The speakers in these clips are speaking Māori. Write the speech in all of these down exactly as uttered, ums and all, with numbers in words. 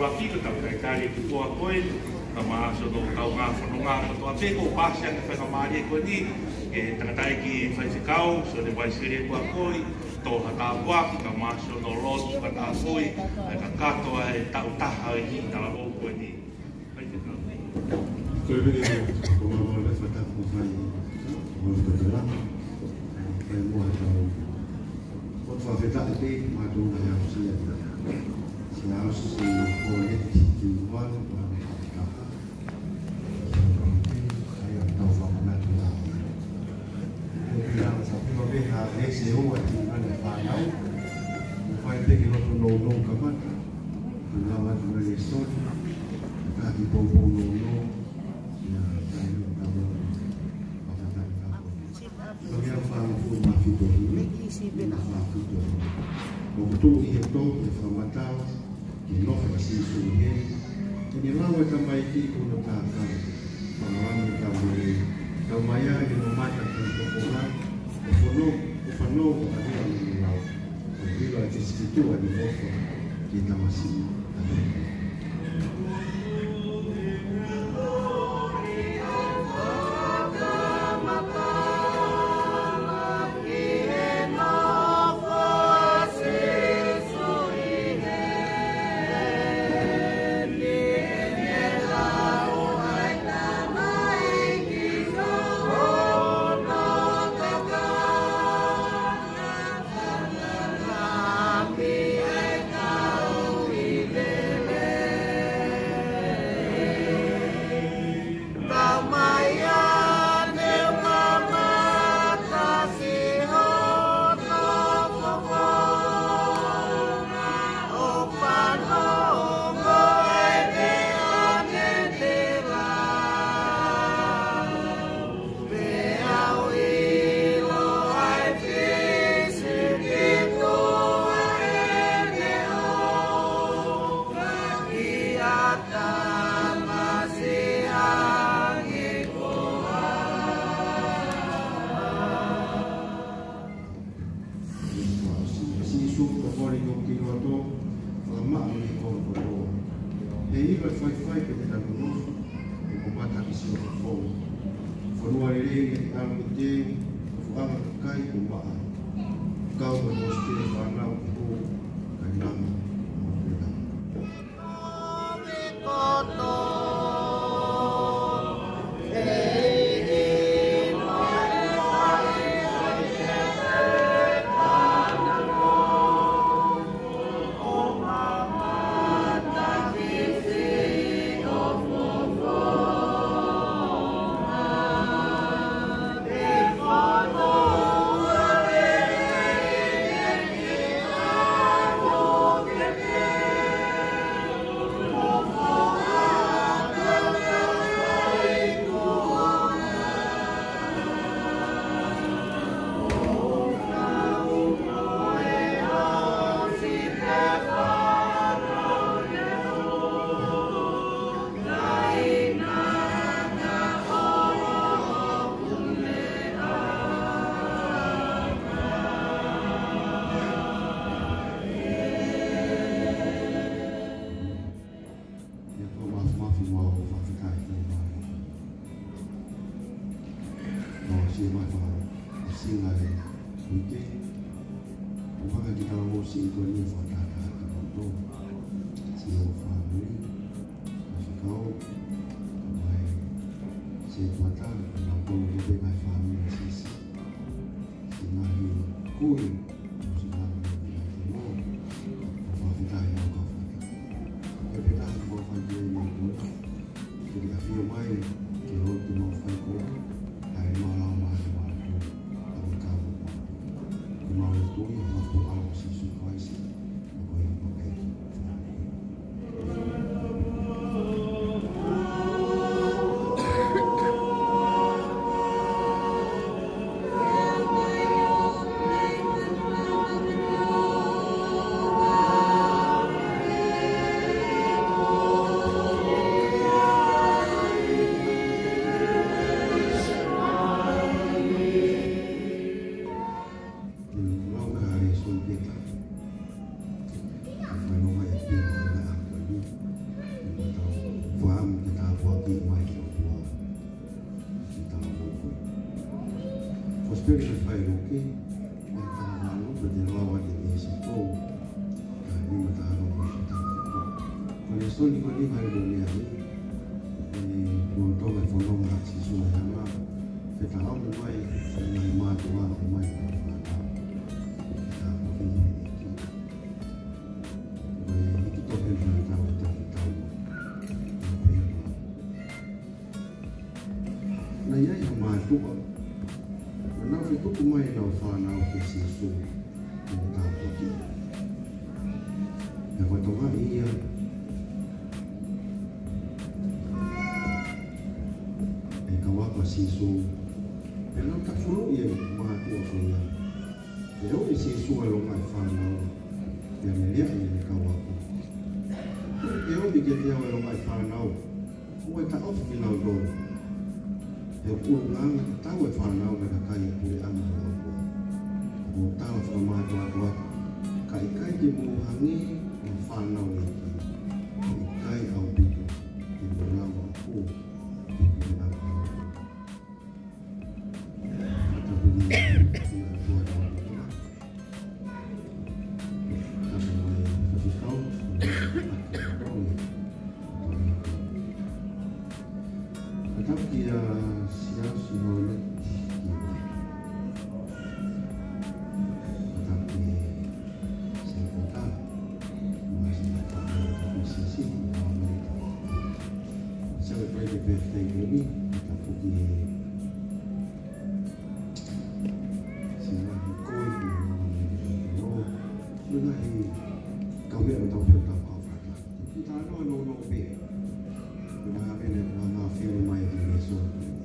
wapi ko tau kai kari ki kua koe ka maaso no kau ngā whanonga ko toa te ko pāsia ki whakamari e koe ni e tangatai ki whaisikau so le waisiri e kua koe tō hata waki ka maaso no lotu ka tā koe ai ka katoa e tau taha e hi tala o koe ni whaisikau koe vene ko mawa le whatapu whai o whakatarama kai mua tau o whawhetai te mātou na iau sia Siaosi ko e Kivalu ko MRKakala ai tau whakamatu la e pia sa pima veha e se ua ti ane whanau o whai peki roto no no kamata o la matu na le soni ka ki popo no no ia kai no tamo whakatai kako so mea whanau fu mawhito hi mawhito o kutu i e tō e whamatau ki nofa si suhe, ki ni lawa ka mai ki kuna tākau, whanawani ka mure, ka mai a i no mata ki tokoha, o whanau, o whanau o ahia ni lau, o hila ki stitua ni nofa ki tamasi a mure. soni ko ni mai ni ai e mo to me fo no ma si su na ma se ta au mai mai ma to wa mai ma ta ta ko ki ni ki to ke ni ta ta ta na ia ia ma tu na fi tu mai na fa na ko si su ni ta ko ki na ko to ga ia sisu, kalau tak fulu ia mati aku. Kalau sisu kalau tak faham, dia melihat ini kawak. Kalau dia dia kalau tak faham, buat tak off di laut dulu. Dia pulang tahu faham mereka kaya boleh amal. Tahu sama dua dua kai kai dia mengangi faham ini. Kai au itu di dalam aku. Tapi ya Siaosi oleh tapi saya kata masih ada posisi saya pergi birthday ini kita pergi sini koi oh sudah ini kau yang tahu tentang kau kita no no no be kita ini mana film mai so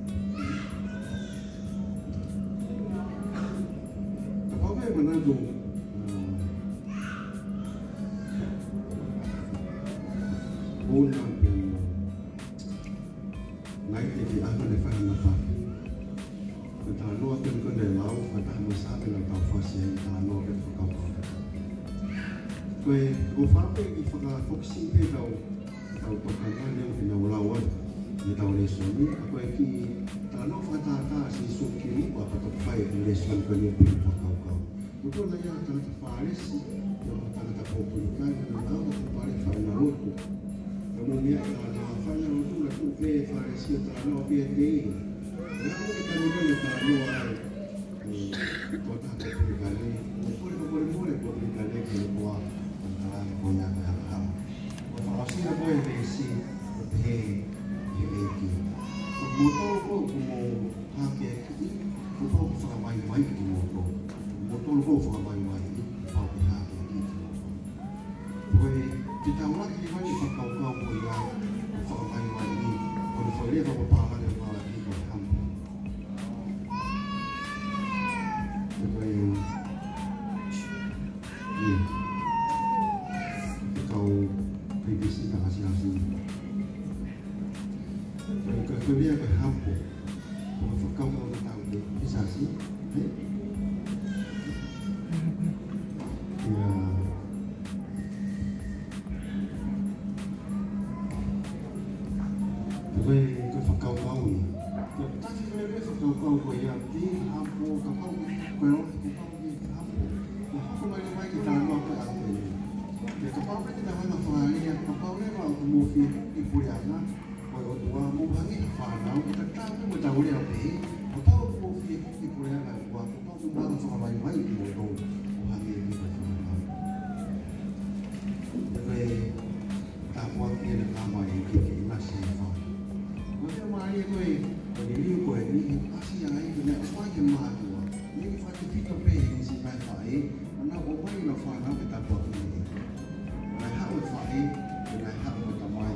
apa yang menadu bulan naik di apa lepas apa kita luar kan kena lau kita masa dengan tahu fasi kita luar kan kau kau kau kau faham ni kita fokusi ke tahu tahu perkataan yang kena lawan di tahun ini aku lagi tanah kata-kata si suki apa kata baik relation kali pun kau kau betul nanya kata Faris yang kata populikan dan tahu Faris final road kemudian tanah final road lah tu play Faris itu tanah P N D yang kita juga nak tanah kota populikan ni boleh boleh boleh populikan ni kalau antara banyak hal kalau sih apa yang besi hey motor ko como hake ki ko fa mai mai ki motor motor ko fa mai mai fa hake ki ko kita mula ki mai fa kau kau ko ya fa mai mai ni ko fa le ko pa ma le ma ki ko ham ko ni kau previsi tak hasil-hasil kalau dia berhampu, kalau kau mau tahu dia bisa sih, ya, tapi kalau kau kau ni, tapi kalau kau kau kau yang di hampu kau kau kalau kau di hampu, kau mana mana kita nak apa apa ni, ya kau apa kita mana faham ni, kau kau ni kalau movie di Puriana. Kalau dua mungkin faham, kita tahu kita boleh apa? Apa aku fikir di Korea kan? Aku tahu semua sama baik-baik di Indo, mungkin ini betul. Tapi tak buat dia nama yang kita masih faham. Macam mana kau? Kalau ini kau ini asal yang ini kena macam mana? Ini fakir kita pay ini si baik baik. Mana orang yang faham kita buat ini. Mana hak faham, mana hak kita main.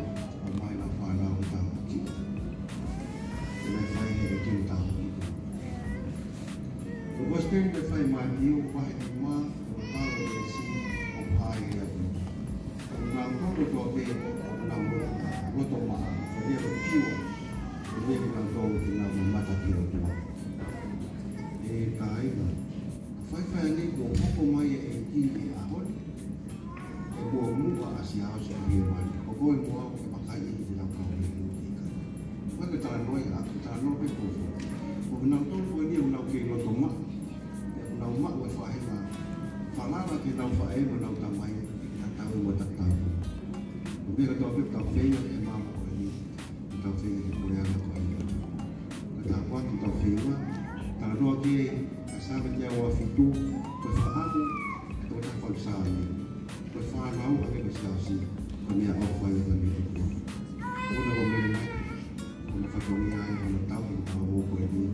Boston de fai mandi o pai de ma o palo de si o pai de o na ko to be na mo mo to ma o de o piu o de na to na mo mata piu to e kai na fai fai ni ko ko mai e ki a hon e ko mu a sia o se ni ma ko ko mo ko pa kai ni na ko ni ko ko ta no ya ta no be ko ko na to ko ni na ke lo to ma Nau mak wa fa ina fa ma ma ki nau fa e mo nau tamai ta tahu wa ta tahu Tapi kalau kita tahu fenya memang kau ini tahu fenya di Korea kau ini. Kita kuat kita fenya. Kalau dua kali asal menjawab itu berfaham atau tak falsafah. Berfaham apa yang Siaosi kami apa yang kami itu. Kau nak bagaimana? Kau nak fatungnya kau nak tahu tahu kau ini.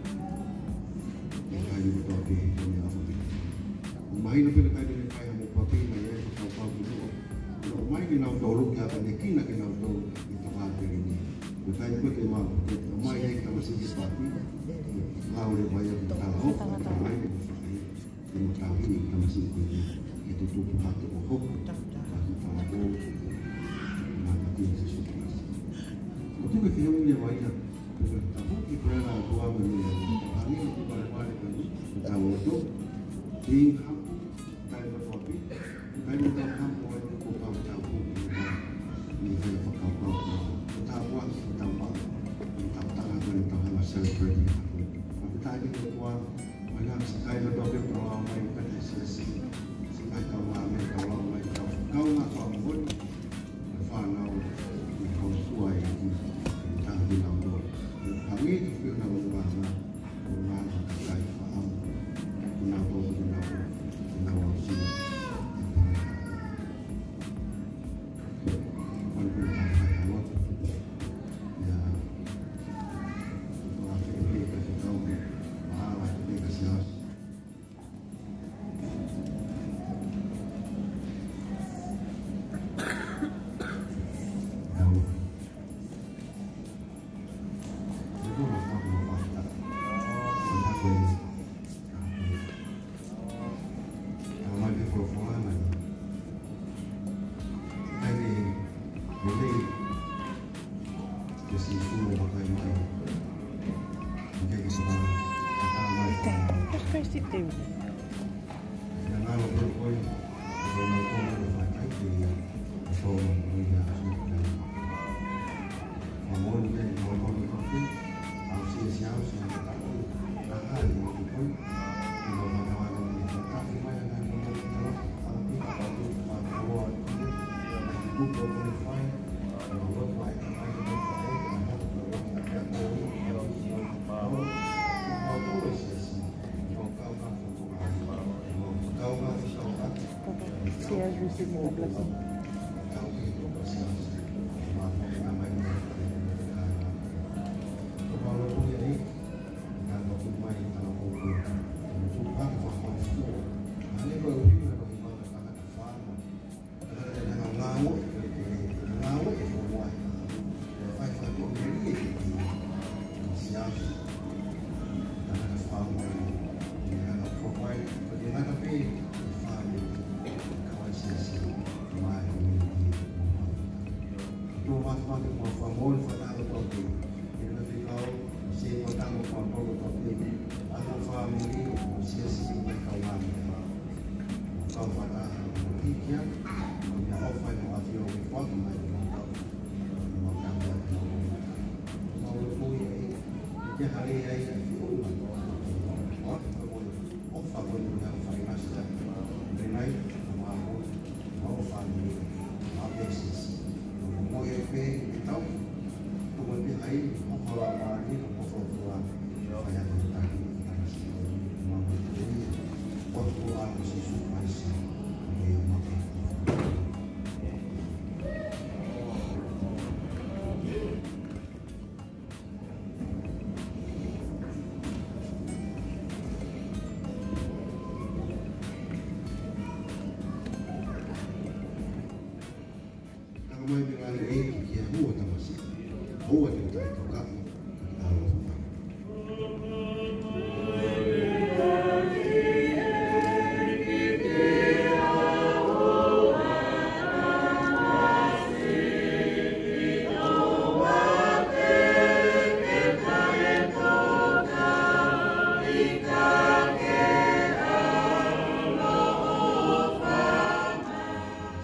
Yang kali itu apa kami apa ini. Mahir lebih kali ini kaya mau papi mahir tahu tahu itu. Mai kena dorong ya kan kena kena dorong itu hari ini. Bukan itu tema mai yang kita masih disepakati. Lalu dia bayar kalau mai itu kita tahu kita masih punya itu tu hati pokok. Kita tahu mana dia sesuatu. Itu kita punya bayar. Tapi kita nak buat benda hari itu pada pada kita tahu tu tinggal kita berkopi kita tidak hampa celebrate. Tapi tadi ketua banyak sekali berdoa berdoa mereka di Siaosi. Sekali kau mahu kau mereka kau nak kau pun berfanau kau suai itu kita bilang tu. Kami itu nak berdoa berdoa terkait faham kenapa kenapa kenapa sih.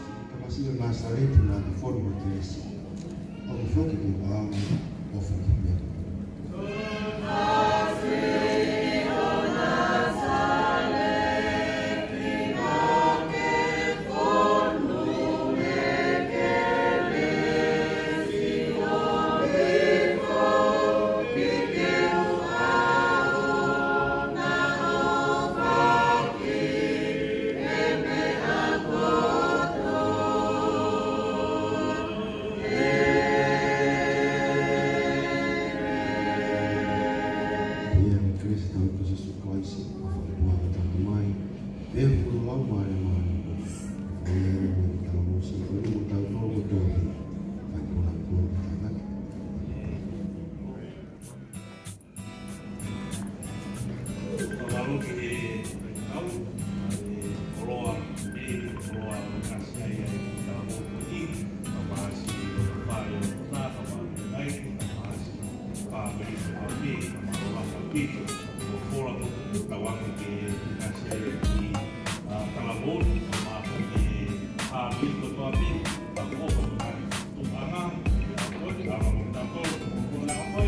Nazaret na forma de eso. O de fogo de alma, o fogo de mau mai mai. Eh, kalau musik ini mau tahu mau betul. Aku nak pun kan. Lalu kita tahu kalau ini kalau kasih ayah kita mau pergi masih pada pada pada lain masih pada ini pada orang itu kalau tawang di kasih di kalabon masih di hari ketua ini aku akan tunangan aku dalam mendapat tunangan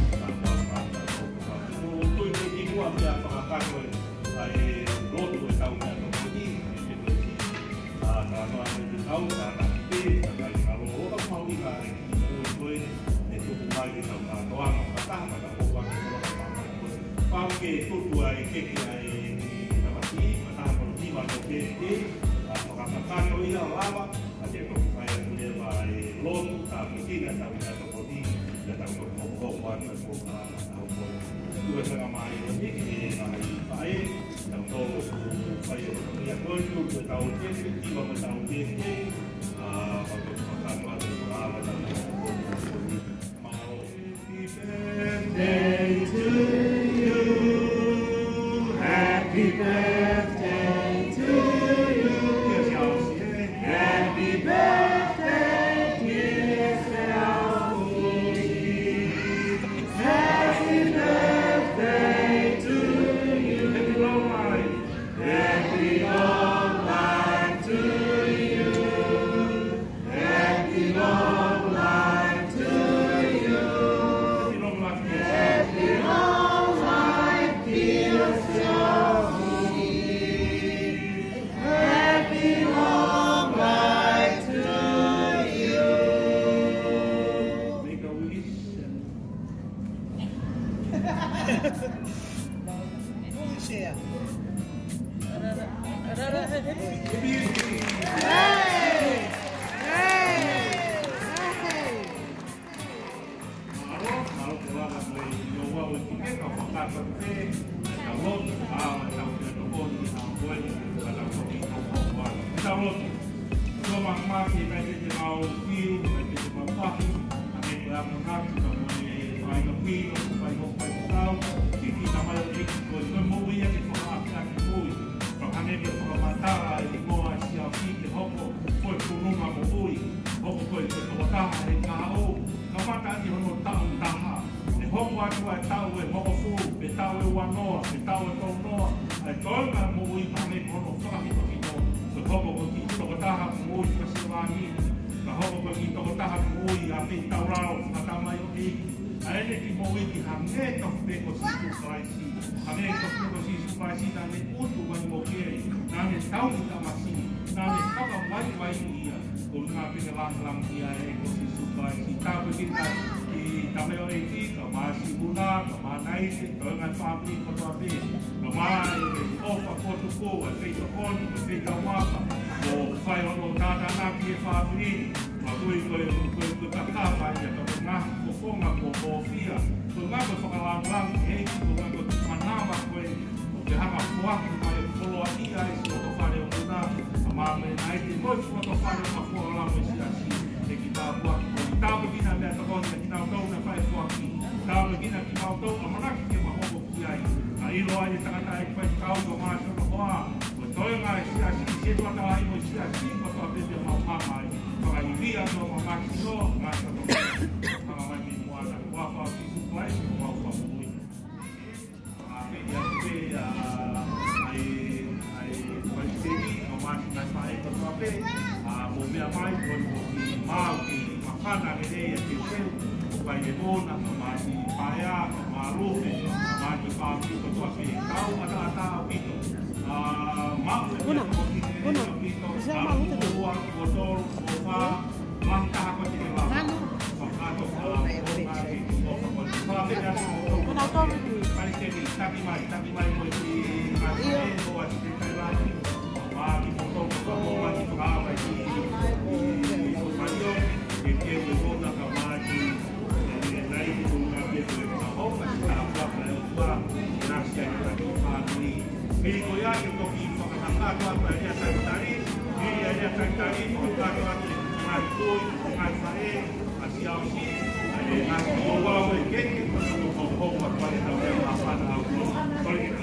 untuk itu buat dia pakai ai rodo e tau na no ni e te a na no e tau na na te na ka ro o ka mau ka e o toi e tu mai ki tau na no ana ka ta na ko wa ki ro ka ma ko pa ke tu tu ai ke ki ai na ma ti ma ta ko ti ma no ke te a ko ka ka no ia lava a te ko ai ne va e lo ta ki na ta na ko ti na ta ko ko wa na ko ka na ko due sana mai ni ki na ai yang tahu saya yang tahu itu tahu dia tiba tahu dia ah waktu makan waktu berapa dan mau happy birthday to you happy birthday to you Siaosi happy birthday dear Siaosi happy birthday to you happy long life happy long life to you happy long life to you happy long life dear Siaosi happy long life to you make a wish Share. Pilih koyak itu kita akan angkat ia taitari, ia ia taitari, o tātou atu ngā tui, ngā whae, a Siaosi, e ngā tō wau e keke, o konga pare na mea mā whana au, tōri